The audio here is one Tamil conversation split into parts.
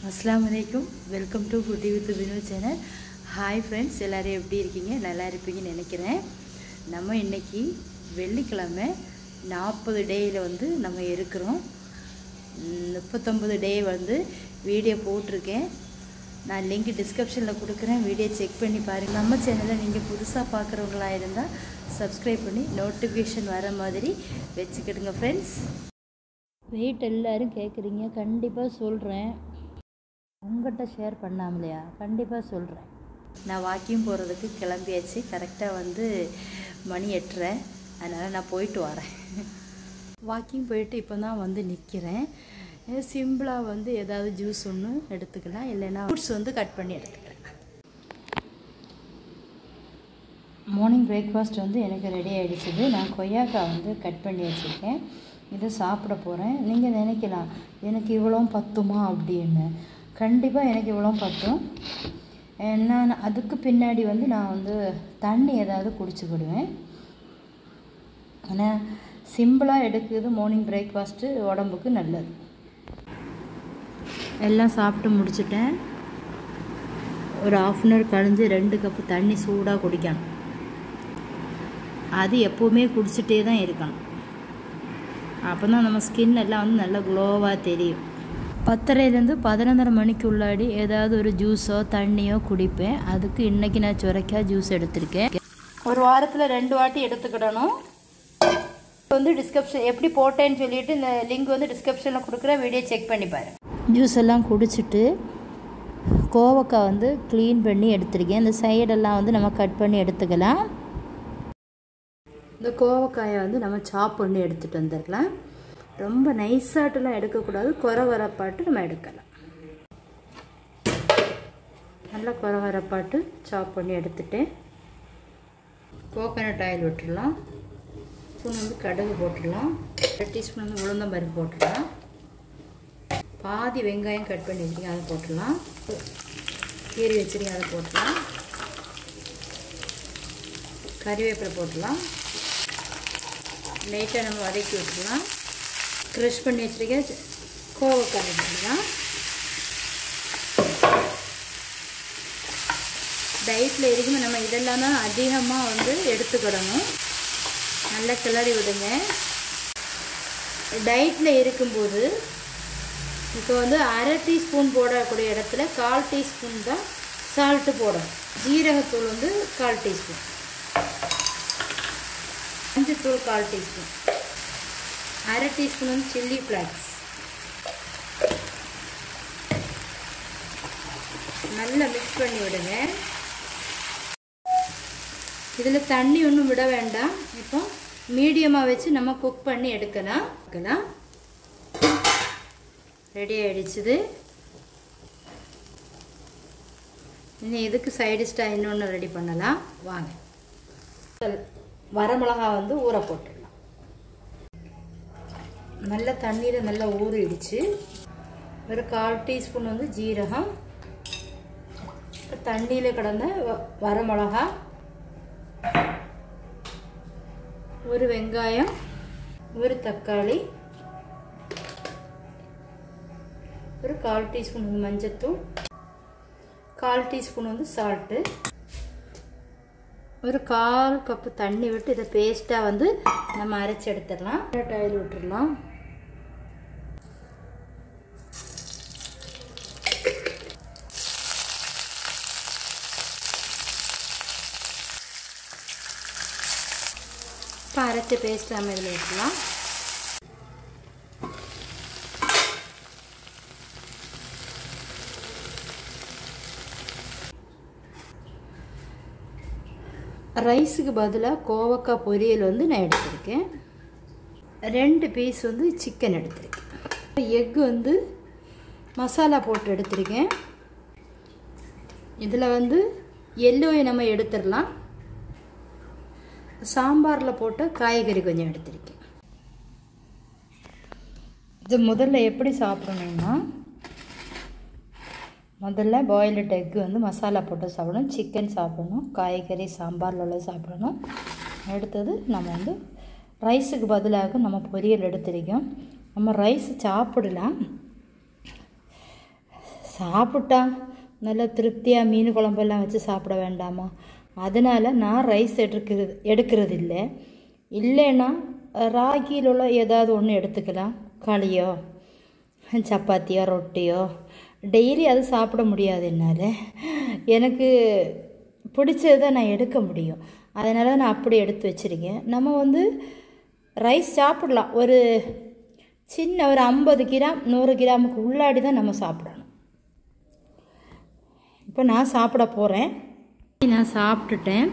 अस्सलामु अलैकुम welcome to Kutti with Vino channel. Hi friends, எல்லோரும் எப்படி இருக்கீங்க? நல்லா இருப்பீங்கன்னு நினைக்கிறேன். நம்ம இன்றைக்கி வெள்ளிக்கிழமை 40 டேயில் வந்து நம்ம இருக்கிறோம். 39 டே வந்து வீடியோ போட்டிருக்கேன். நான் லிங்க் டிஸ்கிரிப்ஷனில் கொடுக்குறேன், வீடியோ செக் பண்ணி பாருங்கள். நம்ம சேனலை நீங்கள் புதுசாக பார்க்குறவங்களா இருந்தால் சப்ஸ்கிரைப் பண்ணி நோட்டிஃபிகேஷன் வர மாதிரி வச்சுக்கிடுங்க ஃப்ரெண்ட்ஸ். வெயிட் எல்லோரும் கேட்குறீங்க, கண்டிப்பாக சொல்கிறேன். உங்கள்கிட்ட ஷேர் பண்ணாமலையா? கண்டிப்பாக சொல்கிறேன். நான் வாக்கிங் போகிறதுக்கு கிளம்பியாச்சு. கரெக்டாக வந்து மணி 8:30, அதனால் நான் போயிட்டு வரேன். வாக்கிங் போயிட்டு இப்போ தான் வந்து நிற்கிறேன். சிம்பிளாக வந்து ஏதாவது ஜூஸ் ஒன்று எடுத்துக்கலாம், இல்லைன்னா ஃப்ரூட்ஸ் வந்து கட் பண்ணி எடுத்துக்கிறேன். மார்னிங் பிரேக்ஃபாஸ்ட் வந்து எனக்கு ரெடி ஆகிடுச்சிது. நான் கொய்யாக்காய் வந்து கட் பண்ணி வச்சுருக்கேன். இதை சாப்பிட போகிறேன். நீங்கள் நினைக்கலாம் எனக்கு இவ்வளோ பத்துமா அப்படின்னு. கண்டிப்பாக எனக்கு இவ்வளோ பத்தும். நான் அதுக்கு பின்னாடி வந்து நான் வந்து தண்ணி ஏதாவது குடிச்சுக்கிடுவேன். ஆனால் சிம்பிளாக எடுக்கிறது மார்னிங் பிரேக்ஃபாஸ்ட்டு உடம்புக்கு நல்லது. எல்லாம் சாப்பிட்டு முடிச்சுட்டேன். ஒரு 1/2 hour கழிஞ்சு 2 கப்பு தண்ணி சூடாக குடிக்கணும். அது எப்போவுமே குடிச்சிட்டே தான் இருக்கணும். அப்போ தான் நம்ம ஸ்கின் எல்லாம் வந்து நல்லா க்ளோவாக தெரியும். 10:30 11:30 மணிக்கு உள்ளாடி ஏதாவது ஒரு ஜூஸோ தண்ணியோ குடிப்பேன். அதுக்கு இன்றைக்கி நான் சுரைக்காய் ஜூஸ் எடுத்திருக்கேன். ஒரு வாரத்தில் 2 வாட்டி எடுத்துக்கிடணும். வந்து டிஸ்கிரிப்ஷன் எப்படி போட்டேன்னு சொல்லிவிட்டு இந்த லிங்க் வந்து டிஸ்கிரிப்ஷனில் கொடுக்குற, வீடியோ செக் பண்ணி பாருங்கள். ஜூஸ் எல்லாம் குடிச்சிட்டு கோவக்காய் வந்து க்ளீன் பண்ணி எடுத்துருக்கேன். இந்த சைடெல்லாம் வந்து நம்ம கட் பண்ணி எடுத்துக்கலாம். இந்த கோவக்காயை வந்து நம்ம சாப் பண்ணி எடுத்துகிட்டு வந்துடலாம். ரொம்ப நைஸாட்டெல்லாம் எடுக்கக்கூடாது, கொரவரப்பாட்டு நம்ம எடுக்கலாம். நல்லா கொரவரப்பாட்டு சாப் பண்ணி எடுத்துட்டேன். கோகோனட் ஆயில் விட்டுடலாம். ஸ்பூன் வந்து கடுகு போட்டுடலாம். 1 டீஸ்பூன் வந்து உளுந்தம்பருப்பு போட்டுடலாம். பாதி வெங்காயம் கட் பண்ணி வச்சுருக்கேன், அதை போட்டுடலாம். கீரி வச்சுருக்கேன், அதை போட்டுடலாம். கறிவேப்பிலை போட்டுடலாம். லைட்டாக நம்ம வதக்கி விட்டுடலாம். க்ரஷ் பண்ணி வச்சுருக்கேன் கோவக்காய் வச்சுக்கலாம். டயட்டில் இருக்குமே நம்ம இதெல்லாம் தான் அதிகமாக வந்து எடுத்துக்கிடணும். நல்லா கிளறி விடுங்க. டயட்டில் இருக்கும்போது இப்போ வந்து 1/2 டீஸ்பூன் போடக்கூடிய இடத்துல 1/4 டீஸ்பூன் தான் சால்ட்டு போடணும். ஜீரகத்தூள் வந்து 1/4 டீஸ்பூன், மஞ்சத்தூள் 1/4 டீஸ்பூன், 1/2 டீஸ்பூன் வந்து சில்லி ஃப்ளாக்ஸ். நல்லா மிக்ஸ் பண்ணி விடுங்க. இதில் தண்ணி ஒன்றும் விட வேண்டாம். இப்போ மீடியமாக வச்சு நம்ம குக் பண்ணி எடுக்கலாம். ரெடி ஆகிடுச்சுது. இனி இதுக்கு சைடிஷ்டாக இன்னொன்று ரெடி பண்ணலாம். வாங்க. வரமிளகா வந்து ஊற போட்டுடலாம். நல்ல தண்ணீரை நல்லா ஊறிடுச்சு. ஒரு 1/4 டீஸ்பூன் வந்து ஜீரகம், தண்ணியில் கிடந்த வரமிளகா, ஒரு வெங்காயம், ஒரு தக்காளி, ஒரு 1/4 டீஸ்பூன் வந்து மஞ்சத்தூள், 1/4 டீஸ்பூன் வந்து சால்ட்டு, ஒரு 1/4 கப்பு தண்ணி விட்டு இதை பேஸ்ட்டாக வந்து நம்ம அரைச்சி எடுத்துடலாம். ஆயில் விட்டுடலாம். இப்போ அரைச்சி பேஸ்ட் நம்ம இதில் விட்டுடலாம். ரைஸுக்கு பதிலாக கோவக்காய் பொரியல் வந்து நான் எடுத்திருக்கேன். 2 பீஸ் வந்து சிக்கன் எடுத்திருக்கேன். எக்கு வந்து மசாலா போட்டு எடுத்திருக்கேன். இதில் வந்து எல்லோயை நம்ம எடுத்துடலாம். சாம்பாரில் போட்ட காய்கறி கொஞ்சம் எடுத்திருக்கேன். இது முதல்ல எப்படி சாப்பிடணும்னா, முதல்ல பாயில்டு எக்கு வந்து மசாலா போட்டு சாப்பிடணும், சிக்கன் சாப்பிடணும், காய்கறி சாம்பாரில் உள்ள சாப்பிடணும். அடுத்தது நம்ம வந்து ரைஸுக்கு பதிலாக நம்ம பொரியல் எடுத்திருக்கோம். நம்ம ரைஸ் சாப்பிடலாம், சாப்பிட்டா நல்லா திருப்தியாக மீன் குழம்பெல்லாம் வச்சு சாப்பிட வேண்டாமா? அதனால் நான் ரைஸ் எடுக்கிறது இல்லை. இல்லைன்னா ராகியில் உள்ள ஏதாவது ஒன்று எடுத்துக்கலாம். களியோ சப்பாத்தியோ ரொட்டியோ. டெய்லி அது சாப்பிட முடியாது என்னால். எனக்கு பிடிச்சது தான் நான் எடுக்க முடியும். அதனால் நான் அப்படி எடுத்து வச்சுருக்கேன். நம்ம ரைஸ் சாப்பிடலாம். ஒரு சின்ன ஒரு 50 கிராம் 100 கிராமுக்கு உள்ளாடி தான் நம்ம சாப்பிடணும். இப்போ நான் சாப்பிட போகிறேன். நான் சாப்பிட்டுட்டேன்.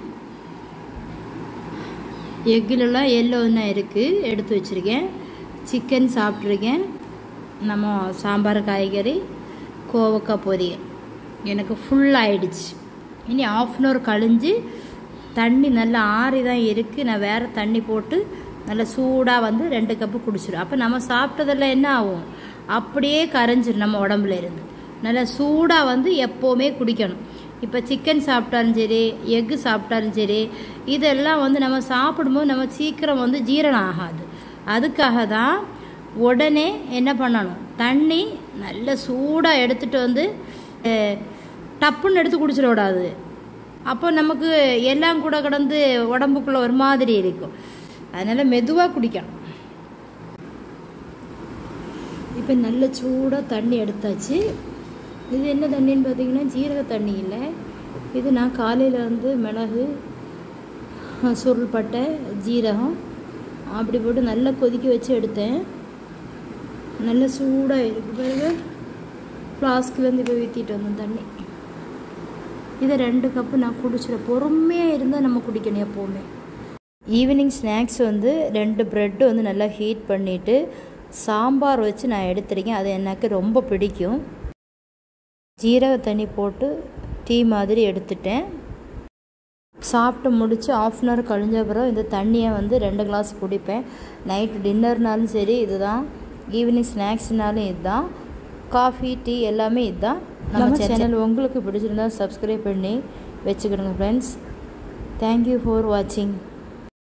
எக்கிலெல்லாம் எல்லோன்னா இருக்குது, எடுத்து வச்சுருக்கேன். சிக்கன் சாப்பிட்ருக்கேன். நம்ம சாம்பார், காய்கறி, கோவக்காய் பொரியல். எனக்கு ஃபுல்லாகிடுச்சு. இனி 1/2 அன் ஹவர் கழிஞ்சு தண்ணி நல்லா ஆறி தான் இருக்குது. நான் வேறு தண்ணி போட்டு நல்லா சூடாக 2 கப்பு குடிச்சிடும். அப்போ நம்ம சாப்பிட்டதெல்லாம் என்ன ஆகும்? அப்படியே கரைஞ்சிடும் நம்ம உடம்புல இருந்து. நல்லா சூடாக எப்போவுமே குடிக்கணும். இப்போ சிக்கன் சாப்பிட்டாலும் சரி, எக்கு சாப்பிட்டாலும் சரி, இதெல்லாம் நம்ம சாப்பிடும்போது நம்ம சீக்கிரம் ஜீரணம் ஆகாது. அதுக்காக தான் உடனே என்ன பண்ணணும், தண்ணி நல்ல சூடாக எடுத்துகிட்டு டப்புன்னு எடுத்து குடிச்சிட விடாது. அப்போ நமக்கு எல்லாம் கூட கடந்து உடம்புக்குள்ளே ஒரு மாதிரி இருக்கும். அதனால் மெதுவாக குடிக்கணும். இப்போ நல்ல சூடாக தண்ணி எடுத்தாச்சு. இது என்ன தண்ணின்னு பார்த்தீங்கன்னா ஜீரக தண்ணி இல்லை. இது நான் காலையில் மிளகு, சுருள்பட்டை, ஜீரகம் அப்படி போட்டு நல்லா கொதிக்க வச்சு எடுத்தேன். நல்ல சூடாக இருக்குது பிறகு ஃப்ளாஸ்க்கு இப்போ ஊற்றிட்டு வந்தேன் தண்ணி. இதை 2 கப்பு நான் குடிச்சிடும். பொறுமையாக இருந்தால் நம்ம குடிக்கணும் எப்போவுமே. ஈவினிங் ஸ்நாக்ஸ் 2 ப்ரெட்டு நல்லா ஹீட் பண்ணிவிட்டு சாம்பார் வச்சு நான் எடுத்துருக்கேன். அது எனக்கு ரொம்ப பிடிக்கும். ஜீரக தண்ணி போட்டு டீ மாதிரி எடுத்துட்டேன். சாப்பிட்டு முடித்து 1/2 அன் ஹவர் கழிஞ்ச பிறகு இந்த தண்ணியை 2 கிளாஸ் குடிப்பேன். நைட்டு டின்னர்னாலும் சரி இதுதான், ஈவினிங் ஸ்நாக்ஸ்னாலும் இதுதான், காஃபி டீ எல்லாமே இதுதான். நம்ம சேனல் உங்களுக்கு பிடிச்சிருந்தா சப்ஸ்கிரைப் பண்ணி வச்சுக்கிடுங்க ஃப்ரெண்ட்ஸ். தேங்க்யூ ஃபார் வாட்சிங்.